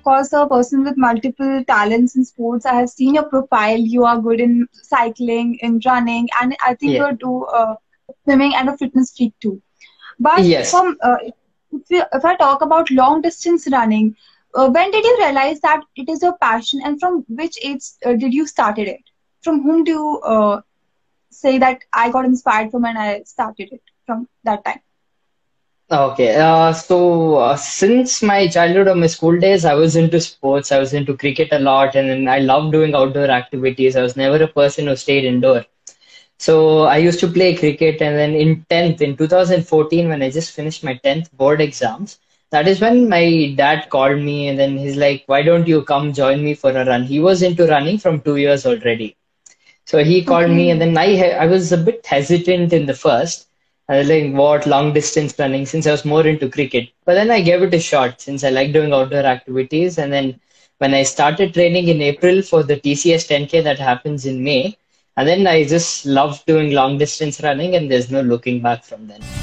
of course, a person with multiple talents in sports. I have seen your profile. You are good in cycling, in running, and I think Yeah. you do swimming and a fitness freak too. But Yes. from if I talk about long distance running, when did you realize that it is your passion, and from which age did you started it? From whom do you say that I got inspired from and I started it from that time? Okay. Since my childhood or my school days, I was into sports. I was into cricket a lot, and then I loved doing outdoor activities. I was never a person who stayed indoor. So I used to play cricket, and then in 10th, in 2014, when I just finished my 10th board exams, that is when my dad called me, and then he's like, "Why don't you come join me for a run?" He was into running from 2 years already. So he called me, and Okay. then I was a bit hesitant in the first. I was like, what long distance running, since I was more into cricket. But then I gave it a shot since I like doing outdoor activities. And then when I started training in April for the TCS 10K that happens in May, and then I just loved doing long distance running, and there's no looking back from then.